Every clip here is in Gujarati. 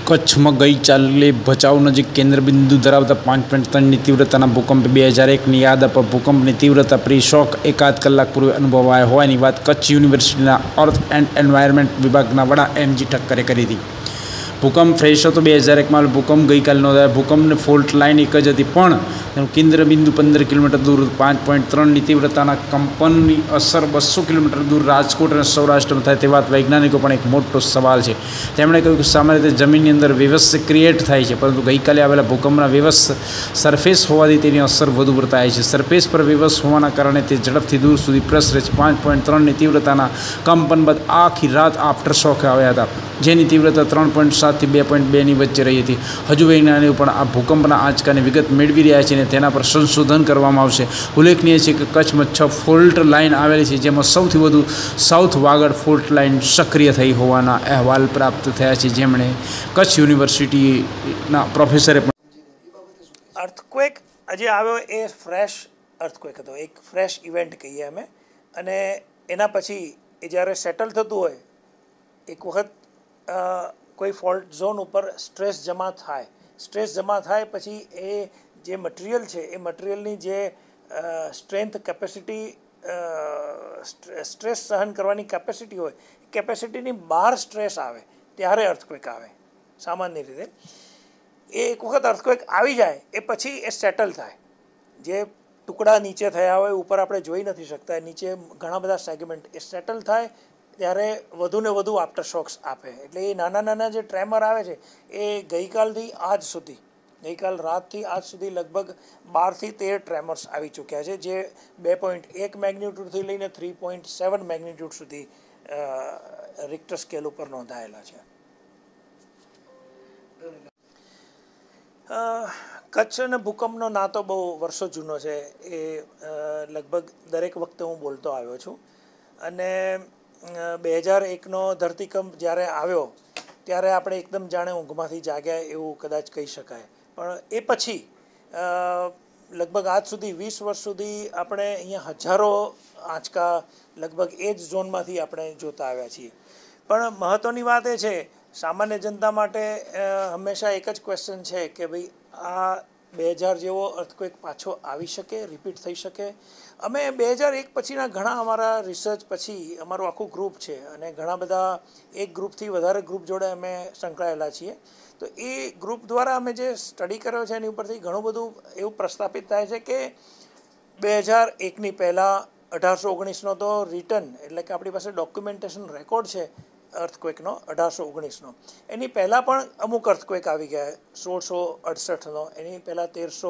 કચ્છમાં ગઈકાલે ભચાઉ નજીક કેન્દ્રબિંદુ ધરાવતા 5.3ની તીવ્રતાના ભૂકંપે 2001ની યાદ આપવા ભૂકંપની તીવ્રતા પ્રી શોક એકાદ કલાક પૂર્વે અનુભવાયા હોવાની વાત કચ્છ યુનિવર્સિટીના અર્થ એન્ડ એન્વાયરમેન્ટ વિભાગના વડા એમ.જી. ઠક્કરે કરી હતી. ભૂકંપ ફ્રેશ હતો. 2001માં ભૂકંપ ગઈકાલે નોંધાયો. ભૂકંપની ફોલ્ટ લાઇન એક જ હતી, પણ તેનું કેન્દ્રબિંદુ 15 કિલોમીટર દૂર. 5.3ની તીવ્રતાના કંપનની અસર 200 કિલોમીટર દૂર રાજકોટ અને સૌરાષ્ટ્રમાં થાય તે વાત વૈજ્ઞાનિકો પણ એક મોટો સવાલ છે. તેમણે કહ્યું કે સામાન્ય રીતે જમીનની અંદર વેવ્સ ક્રિએટ થાય છે, પરંતુ ગઈકાલે આવેલા ભૂકંપના વેવ્સ સરફેસ હોવાથી તેની અસર વધુ વર્તાય છે. સરફેસ પર વેવ્સ હોવાના કારણે તે ઝડપથી દૂર સુધી પ્રસરે છે. 5.3ની તીવ્રતાના કંપન બાદ આખી રાત આફ્ટર શોક આવ્યા હતા, જેની તીવ્રતા 3.7 થી 2.2ની વચ્ચે રહી હતી. હજુ વૈજ્ઞાનિકો પણ આ ભૂકંપના આંચકાની વિગત મેળવી રહ્યા છે અને તેના પર સંશોધન કરવામાં આવશે. ઉલ્લેખનીય છે કે કચ્છમાં 6 ફોલ્ટ લાઇન આવેલી છે, જેમાં સૌથી વધુ સાઉથ વાગડ ફોલ્ટ લાઇન સક્રિય થઈ હોવાના અહેવાલ પ્રાપ્ત થયા છે, જેમણે કચ્છ યુનિવર્સિટીના પ્રોફેસરે પણ અર્થક્વેક આજે આવ્યો એ ફ્રેશ અર્થક્વેક હતો, એક ફ્રેશ ઇવેન્ટ કહીએ અમે. અને એના પછી એ જ્યારે સેટલ થતું હોય, એક વખત કોઈ ફોલ્ટ ઝોન ઉપર સ્ટ્રેસ જમા થાય પછી એ જે મટીરિયલ છે એ મટીરિયલની જે સ્ટ્રેન્થ કેપેસિટી સ્ટ્રેસ સહન કરવાની કેપેસિટી હોય, કેપેસિટીની બહાર સ્ટ્રેસ આવે ત્યારે અર્થક્વેક આવે. સામાન્ય રીતે એ એક વખત અર્થક્વેક આવી જાય એ પછી એ સેટલ થાય. જે ટુકડા નીચે થયા હોય, ઉપર આપણે જોઈ નથી શકતા, નીચે ઘણા બધા સેગમેન્ટ, એ સેટલ થાય ત્યારે વધુ ને વધુ આફ્ટર શોક્સ આપે. એટલે એ નાના નાના જે ટ્રેમર આવે છે એ ગઈકાલ રાતથી આજ સુધી લગભગ 12 થી 13 ટ્રેમર્સ આવી ચૂક્યા છે, જે 2.1 મેગ્નિટ્યુડથી લઈને 3.7 મેગ્નિટ્યુડ સુધી રિક્ટર સ્કેલ ઉપર નોંધાયેલા છે. કચ્છ અને ભૂકંપનો નાતો બહુ વર્ષો જૂનો છે. એ લગભગ દરેક વખતે હું બોલતો આવ્યો છું. અને 2001નો ધરતીકંપ જ્યારે આવ્યો ત્યારે આપણે એકદમ જાણે ઊંઘમાંથી જાગ્યા એવું કદાચ કહી શકાય. પણ એ પછી લગભગ આજ સુધી 20 વર્ષ સુધી આપણે અહીંયા હજારો આંચકા લગભગ એ જ ઝોનમાંથી આપણે જોતા આવ્યા છીએ. પણ મહત્ત્વની વાત એ છે, સામાન્ય જનતા માટે હંમેશા એક જ ક્વેશ્ચન છે કે ભાઈ આ 2000 જેવો અર્થક્વેક પાછો આવી શકે, રિપીટ થઈ શકે? અમે 2001 પછીના ઘણા અમારા રિસર્ચ પછી અમારું આખું ગ્રુપ છે અને ઘણા બધા એક ગ્રુપથી વધારે ગ્રુપ જોડે અમે સંકળાયેલા છીએ. તો એ ગ્રુપ દ્વારા અમે જે સ્ટડી કર્યો છે એની ઉપરથી ઘણું બધું એવું પ્રસ્થાપિત થાય છે કે 2001ની પહેલાં 1819નો તો રિટર્ન, એટલે કે આપણી પાસે ડોક્યુમેન્ટેશન રેકોર્ડ છે અર્થક્વેકનો 1819નો. એની પહેલાં પણ અમુક અર્થક્વેક આવી ગયા. 1668નો, એની પહેલાં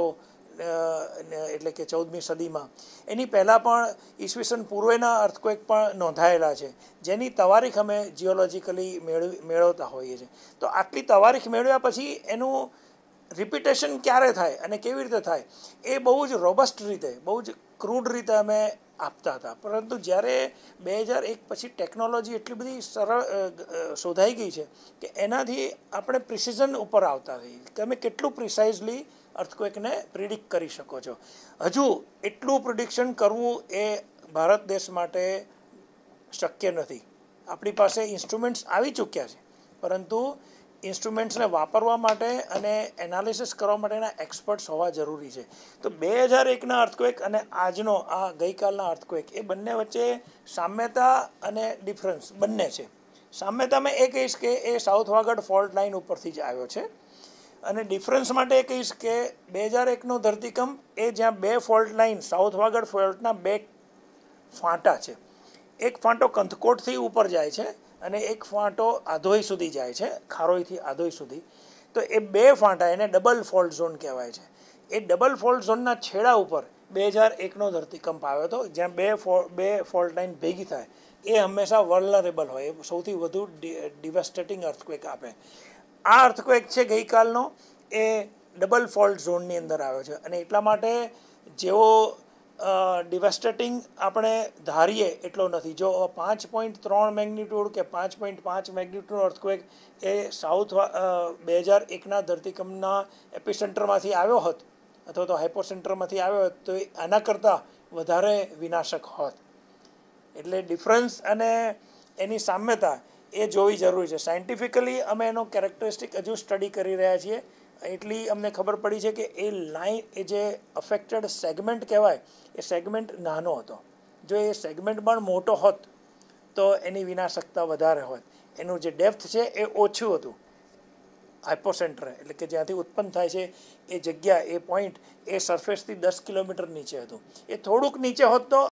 1300 એટલે કે 14મી સદીમાં, એની પહેલાં પણ ઈસવીસન પૂર્વેના અર્થક્વેક પણ નોંધાયેલા છે, જેની તવારીખ અમે જીઓલોજીકલી મેળવતા હોઈએ છીએ. તો આટલી તવારીખ મેળવ્યા પછી એનું રિપીટેશન ક્યારે થાય અને કેવી રીતે થાય એ બહુ જ રોબસ્ટ રીતે, બહુ જ ક્રૂડ રીતે અમે આપતા હતા. પરંતુ જ્યારે 2001 પછી ટેકનોલોજી એટલી બધી સરળ શોધાઈ ગઈ છે કે એનાથી આપણે પ્રિસિઝન ઉપર આવતા થઈએ. તમે કેટલું પ્રિસાઇઝલી અર્થક્વેકને પ્રિડિક્ટ કરી શકો છો. હજુ એટલું પ્રિડિક્શન કરવું એ ભારત દેશ માટે શક્ય નથી. આપણી પાસે ઇન્સ્ટ્રુમેન્ટ્સ આવી ચૂક્યા છે, પરંતુ ઇન્સ્ટ્રુમેન્ટ્સને વાપરવા માટે અને એનાલિસિસ કરવા માટેના એક્સપર્ટ્સ હોવા જરૂરી છે. તો 2001ના અર્થક્વેક અને આજનો આ ગઈકાલના અર્થક્વેક એ બંને વચ્ચે સામ્યતા અને ડિફરન્સ બંને છે. સામ્યતા મેં એ કહીશ કે એ સાઉથ વાગડ ફોલ્ટ લાઇન ઉપરથી જ આવ્યો છે. અને ડિફરન્સ માટે એ કહીશ કે 2001નો ધરતીકંપ એ જ્યાં 2 ફોલ્ટ લાઇન, સાઉથ વાગડ ફોલ્ટના 2 ફાંટા છે. એક ફાંટો કંથકોટથી ઉપર જાય છે અને એક ફાંટો આધોઈ સુધી જાય છે, ખારોઈથી આધોઈ સુધી. તો એ 2 ફાંટા, એને ડબલ ફોલ્ટ ઝોન કહેવાય છે. એ ડબલ ફોલ્ટ ઝોનના છેડા ઉપર 2001નો ધરતીકંપ આવ્યો હતો, જ્યાં 2 ફોલ્ટ લાઇન ભેગી થાય એ હંમેશા વલ્નરેબલ હોય, એ સૌથી વધુ ડિવાસ્ટેટિંગ અર્થક્વેક આપે. આ અર્થક્વેક છે ગઈકાલનો, એ ડબલ ફોલ્ટ ઝોનની અંદર આવ્યો છે. અને એટલા માટે જેવો ડિવાસ્ટેટિંગ આપણે ધારીએ એટલો નથી. જો 5.3 મેગ્નિટ્યુડ કે 5.5 મેગ્નિટ્યુડ અર્થક્વેક એ સાઉથ 2001ના ધરતીકંપના એપિસેન્ટરમાંથી આવ્યો હોત અથવા તો હાઇપોસેન્ટરમાંથી આવ્યો હોત તો આના કરતાં વધારે વિનાશક હોત. એટલે ડિફરન્સ અને એની સામ્યતા એ જોવી જરૂરી છે. સાયન્ટિફિકલી અમે એનો કેરેક્ટરિસ્ટિક હજુ સ્ટડી કરી રહ્યા છીએ. એટલી અમને ખબર પડી છે કે એ લાઈન, એ જે અફેક્ટેડ સેગમેન્ટ કહેવાય, એ સેગમેન્ટ નાનો હતો. જો એ સેગમેન્ટ પણ મોટો હોત તો એની વિનાશકતા વધારે હોત. એનું જે ડેપ્થ છે એ ઓછું હતું. હાઇપોસેન્ટર એટલે કે જ્યાંથી ઉત્પન્ન થાય છે એ જગ્યા, એ પોઈન્ટ, એ સરફેસથી 10 કિલોમીટર નીચે હતું. એ થોડુંક નીચે હોત તો